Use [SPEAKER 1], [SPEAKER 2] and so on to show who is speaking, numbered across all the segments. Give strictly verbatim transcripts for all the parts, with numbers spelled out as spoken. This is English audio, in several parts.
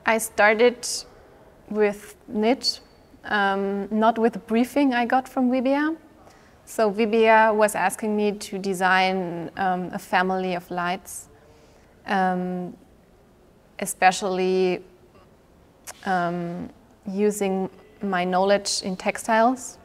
[SPEAKER 1] I started with knit, um, not with the briefing I got from Vibia. So Vibia was asking me to design um, a family of lights, um, especially um, using my knowledge in textiles.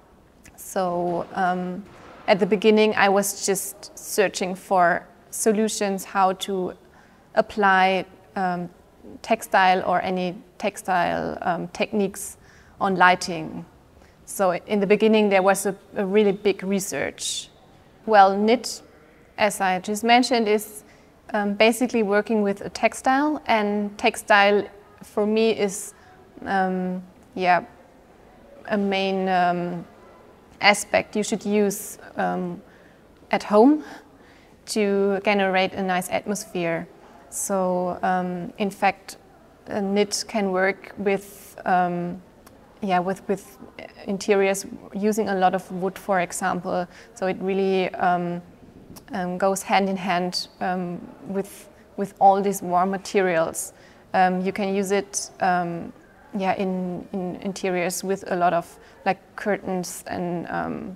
[SPEAKER 1] So um, at the beginning I was just searching for solutions how to apply um, textile or any textile um, techniques on lighting. So in the beginning there was a, a really big research. Well, knit, as I just mentioned, is um, basically working with a textile, and textile for me is um, yeah, a main um, aspect you should use um, at home to generate a nice atmosphere. So um, in fact, a knit can work with um, yeah with with interiors using a lot of wood, for example. So it really um, um, goes hand in hand um, with with all these warm materials. Um, you can use it um, yeah in, in interiors with a lot of like curtains and um,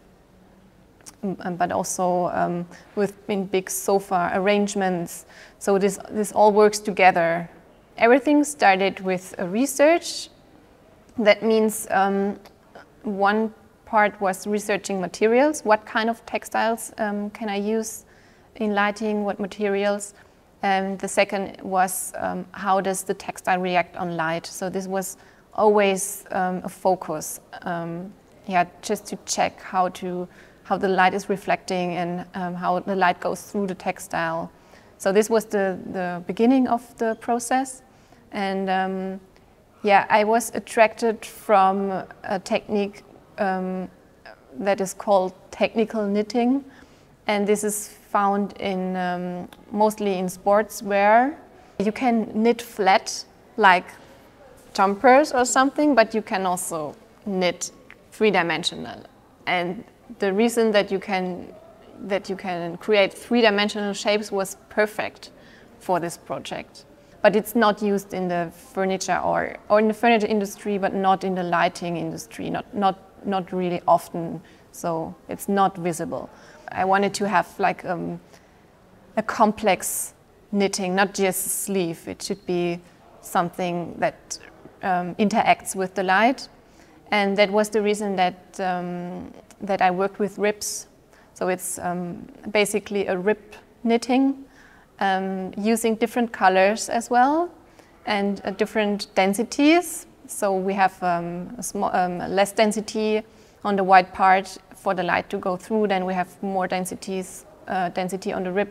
[SPEAKER 1] but also um, with in big sofa arrangements. So this this all works together. Everything started with a research. That means um, one part was researching materials. What kind of textiles um, can I use in lighting? What materials? And the second was um, how does the textile react on light? So this was always um, a focus. Um, yeah, just to check how to how the light is reflecting and um, how the light goes through the textile. So this was the, the beginning of the process. And um, yeah, I was attracted from a technique um, that is called technical knitting. And this is found in um, mostly in sportswear. You can knit flat like jumpers or something, but you can also knit three-dimensional. And the reason that you can that you can create three-dimensional shapes was perfect for this project. But it's not used in the furniture or, or in the furniture industry, but not in the lighting industry, not, not, not really often, so it's not visible. I wanted to have like um, a complex knitting, not just a sleeve. It should be something that um, interacts with the light. And that was the reason that, um, that I worked with ribs. So it's um, basically a rib knitting, um, using different colors as well and uh, different densities. So we have um, a small, um, less density on the white part for the light to go through. Then we have more densities, uh, density on the rib,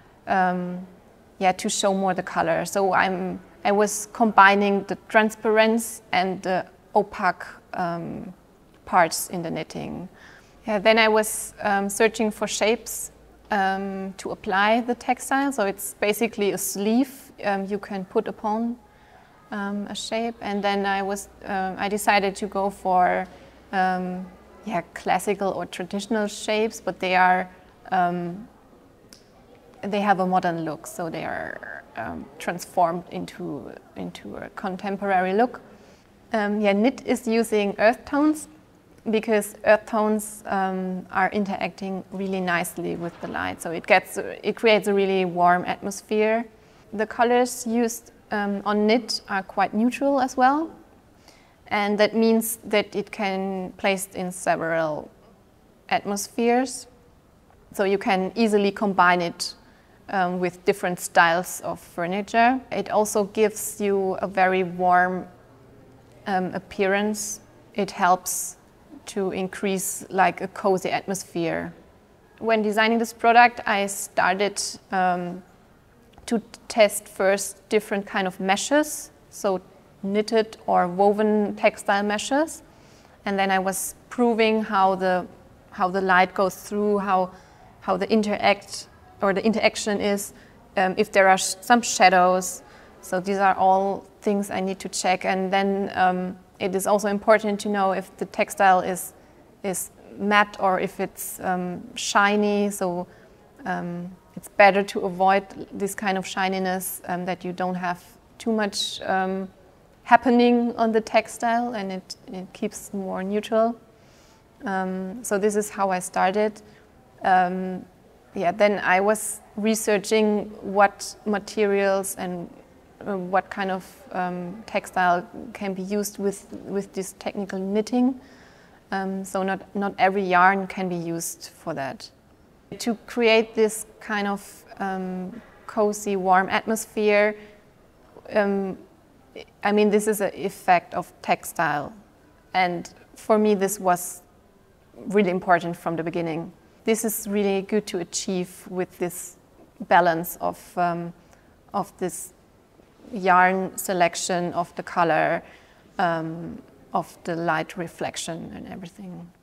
[SPEAKER 1] um, yeah, to show more the color. So I'm, I was combining the transparency and the opaque um, parts in the knitting. Yeah, then I was um, searching for shapes um, to apply the textile. So it's basically a sleeve um, you can put upon um, a shape. And then I was, uh, I decided to go for um, yeah, classical or traditional shapes, but they are, um, they have a modern look. So they are um, transformed into, into a contemporary look. Um, yeah, knit is using earth tones, because earth tones um, are interacting really nicely with the light. So it gets, it creates a really warm atmosphere. The colors used um, on knit are quite neutral as well. And that means that it can be placed in several atmospheres. So you can easily combine it um, with different styles of furniture. It also gives you a very warm um, appearance. It helps to increase like a cozy atmosphere. When designing this product, I started um, to test first different kind of meshes, so knitted or woven textile meshes, and then I was proving how the how the light goes through, how how the interact or the interaction is, um, if there are sh some shadows. So these are all things I need to check, and then um, it is also important to know if the textile is, is matte or if it's um, shiny. So um, it's better to avoid this kind of shininess, um, that you don't have too much um, happening on the textile, and it, it keeps more neutral. Um, so this is how I started. Um, yeah, then I was researching what materials and uh, what kind of um, textile can be used with, with this technical knitting. Um, so not, not every yarn can be used for that. To create this kind of um, cozy, warm atmosphere, um, I mean, this is an effect of textile. And for me, this was really important from the beginning. This is really good to achieve with this balance of, um, of this yarn selection, of the color, um, of the light reflection and everything.